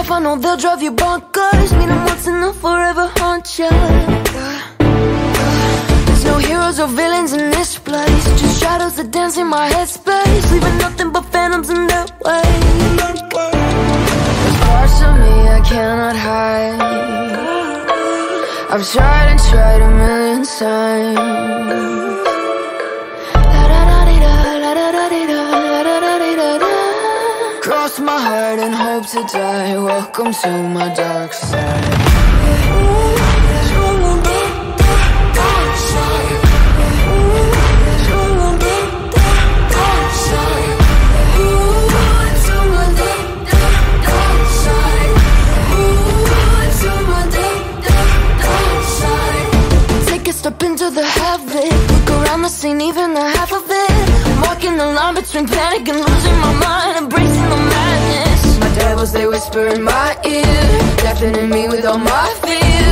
life, I know they'll drive you bonkers. Meet them once and they'll forever haunt you. There's no heroes or villains in this place, just shadows that dance in my headspace, leaving nothing but phantoms in their way. There's parts of me I cannot hide. I've tried and tried a million times. Cross my heart and hope to die. Welcome to my dark side. Take a step into the habit, look around the scene, even the half of it. I'm walking the line between panic and losing my mind, embracing the madness. My devils, they whisper in my ear, deafening me with all my fears.